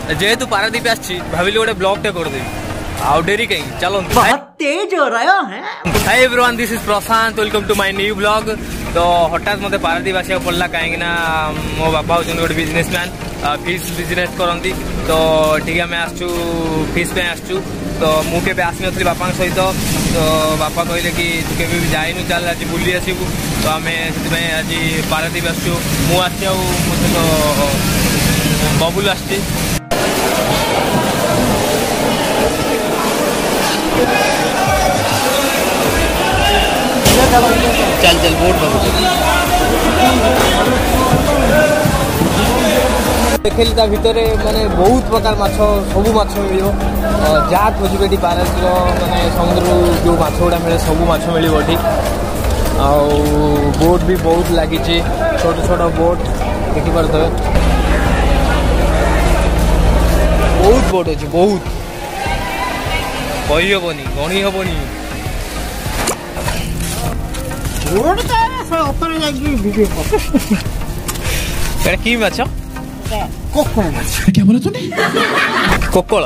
जेहेतु पारादीप आछि भाविली गोटे ब्लॉग टे कर देबी आउ डेरी कहीं चलो बहुत तेज हो रहा है। Hi everyone this is Prashant welcome to my new blog. तो हठात मते पारादीप आसिया पड़ला कहीं ना मो बापा होचन गोटे बिजनेसमैन फिश बिजनेस करंती तो ठीक आम आसचु फिश पे आसचु तो मु केबे आसी नथली बापा सहित तो बापा कहले कि तू केबे भी जाइनु चल आज बुली आसीबु तो आमे सेति आज पारादीप आसचु मु आसी आ मते तो बबुल आसी चल चल बोट देखली ता भितर माने बहुत प्रकार माछ सबू माछ मिलियो जहाँ खोजे पारादीप माने समुद्र जो माछ गुड़ा मिले सबू माछ मिलियो ठीक आ बोट भी बहुत लगी छोट छोट बोट देखी पारे बहुत बोट अच्छे बहुत कही हेनी गणी हेनी कि माछ क्या बोला तूने? कोकल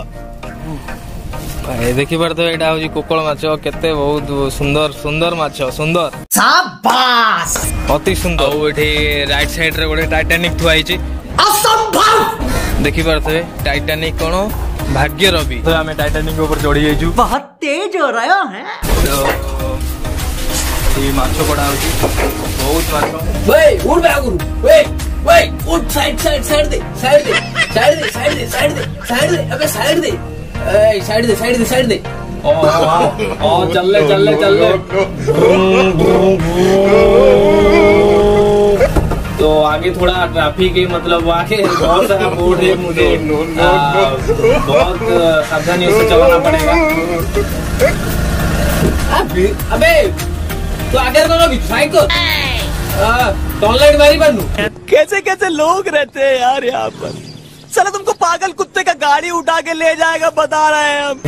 देखी पारे यहाँ हूँ कोकल माछ केते बहुत सुंदर सुंदर माछ सुंदर शाबाश अति सुंदर। ये राइट साइड रे गोटे टाइटानिक थुआई असंभव देखी पारे टाइटानिक कौन भाग्य रवि तो आम टाइटानिक ऊपर चढ़ी जाइए बहुत तेज हो रहा है। माछ पड़ा बहुत उठ साइड साइड साइड दे साइड दे साइड दे साइड दे साइड दे साइड दे अबे साइड दे साइड दे साइड दे साइड दे ओ चल ले चल ले चल ले तो आगे थोड़ा ट्रैफिक है मतलब आगे बहुत सारा बोर्ड है मुझे बहुत सावधानी से चलाना पड़ेगा। अबे तो आगे करो साइकिल टॉनलाइट मारी बनू कैसे कैसे लोग रहते हैं यार यहाँ पर साला तुमको पागल कुत्ते का गाड़ी उठा के ले जाएगा बता रहे हैं हम।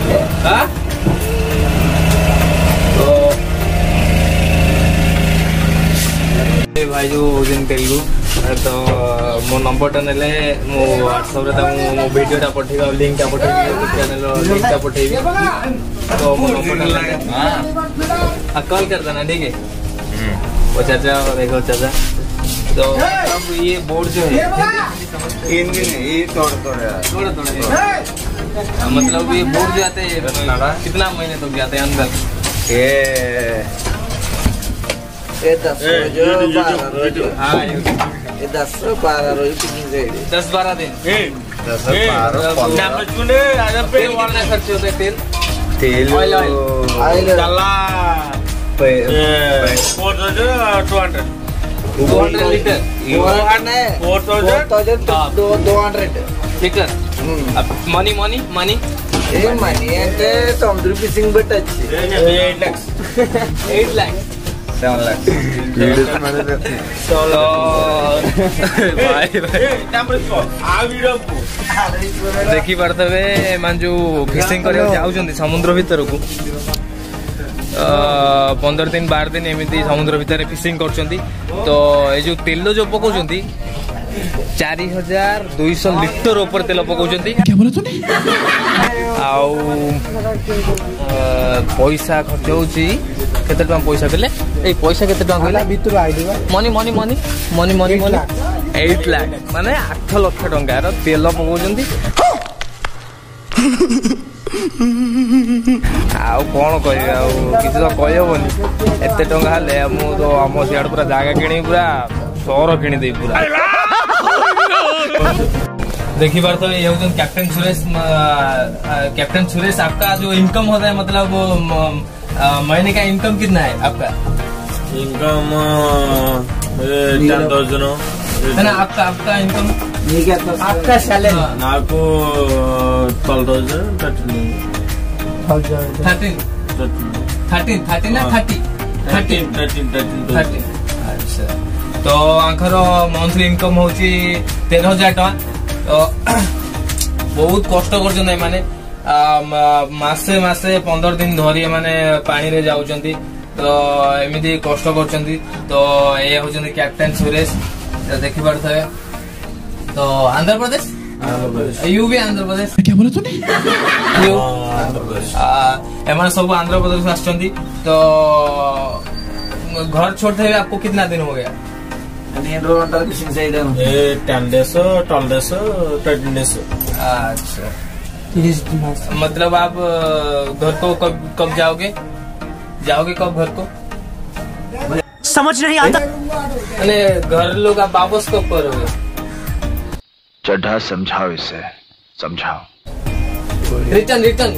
तो भाई जो दिन तेलुगु तो मो नंबर टा नेले मो व्हाट्सएप रे मो वीडियो टा पठेगा लिंक टा पठेगी चैनल लिंक टा पठेगी तो मो नंबर टा ले हां कॉल कर देना ठीक है। वो चाचा देखो चाचा तो अब ये बोर्ड जो है ये थोड़ा मतलब ये बोर्ड जाते हैं कितना महीने तक जाते हैं अंदर ये 10-12 दिन खर्च होते तेल तेल oil 200 litre 4,200 litre money money money money అంటే సముద్ర ఫిషింగ్ బట్ వచ్చి 8 लाख 7 लाख देखी पारे मान जो फिशिंग कर समुद्र भीतर को 15 दिन 12 दिन एमती समुद्र भितर फिशिंग कर तो ये जो तेल जो पकाउं 4,200 लीटर ऊपर तेल पकाउं पैसा खर्च होती केते टका पैसा कहले ए पैसा केते टका कहला भीतर आइली money money money money money money 8 lakh माने 8 लाख टंकार तेल पकाउं आउ कौन कह कि तो कहबनी एत टंका तो आम सियाड़ पूरा जगह किणी पूरा सहर किणीदे पूरा देखी बार तो ये हूँ कैप्टन सुरेश आपका जो इनकम होता है मतलब महीने का इनकम कितना है आपका इनकम 10,000 है ना आपका इनकम आपका सैलरी నాకు 12,000 13 अच्छा तो आखर मंथली इनकम हूँ 13,000 टका तो बहुत कष्ट कर माने मासे मासे 15 दिन धरी माने पानी रे जाउचंती तो एमती कष्ट कर तो ये हूँ कैप्टन सुरेश देखी पारे तो आंध्र प्रदेश यू भी आंध्र प्रदेश। क्या बोला तूने? एम सब आंध्र प्रदेश आसछंती। तो घर छोड़ते हुए आपको कितना दिन हो गया? 10 days 12 days 13 days। अच्छा, मतलब आप घर को कब जाओगे कब घर को? समझ नहीं आता। अरे घर लोग आप वापस कब करोगे? चड्ढा समझाओ इसे, समझाओ। रिटर्न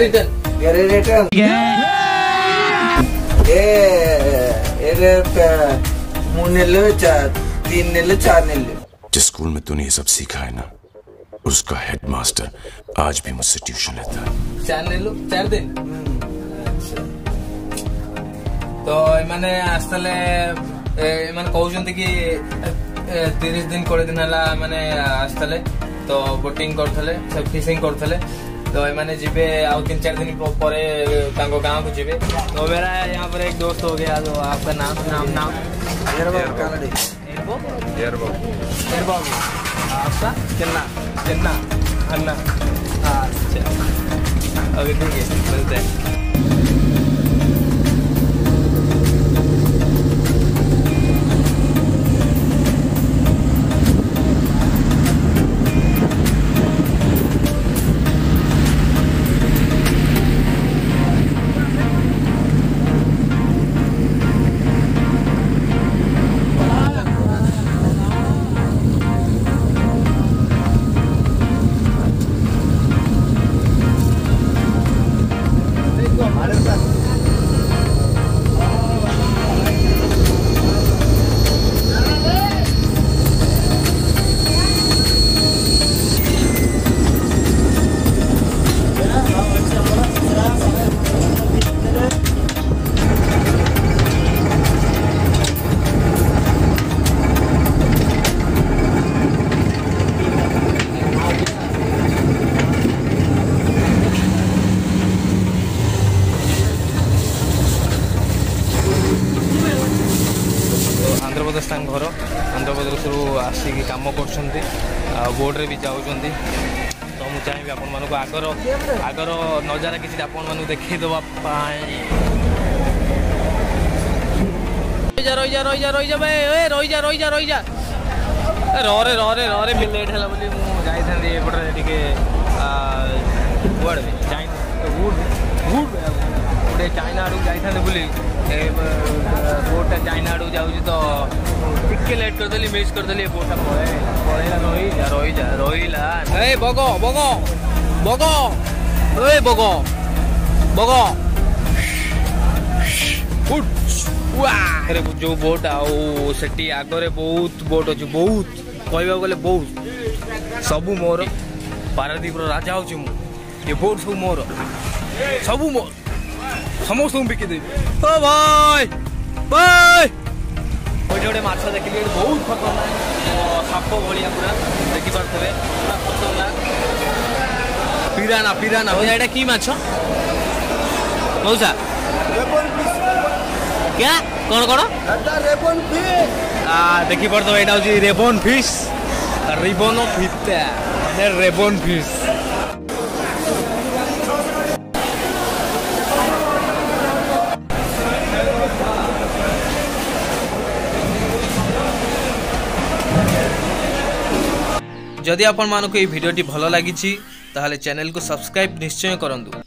जिस स्कूल में तूने ये सब सीखा है ना, उसका हेडमास्टर आज भी मुझसे ट्यूशन लेता है। 4 दिन। अच्छा, तो एमाने आस्तले एमाने कहउछन्ति कि 30 दिन 20 दिन हला माने आस्तले तो बोटिंग करथले, सब फिशिंग करथले। तो एमाने जिबे आ 3-4 दिन परे तांको गांव को जिबे। तो मेरा यहाँ पर एक दोस्त हो गया। तो आपका नाम? आपका चन्ना अन्ना। अच्छा, अभी ठीक है, मिलते हैं। घर आंध्र प्रदेश आसिक कम कर बोर्ड भी जाऊँगी। तो मुझे चाहिए आपण मानक आगर नजारा किसी आपण मानक देखी दवा रही जा रे भी लेट है बोली मुझे गोटे चाइना आड़ जाते बोली बोटा चाइना आड़ जाऊँ। तो टिके लेट करदेली, मिस करदेली। बोटा पलैला रहीला ए बग बग बग ए बग बग अरे जो बोट आटी आगे बहुत बोट अच्छे, बहुत कहवा गले बहुत सबू मोर पारादीप राजा हूँ मु। ये बोट सब मोर, सबू मोर, समस्त बिकिदेवी। ओ भाई भाई गोटे माछ देखिए, बहुत खतरनाक साप भाया पूरा देखिपे, पूरा खतरनाक पिराना पिराना। यहाँ कि माछ मौसा क्या कौन कौन देखी पार्थ यहाँ हूँ रेबन फिश, रिबन फिता रेबन फिश। जदि आपण मानक ये वीडियोटी भल लगी ताहले चैनल को सब्सक्राइब निश्चय करंतु।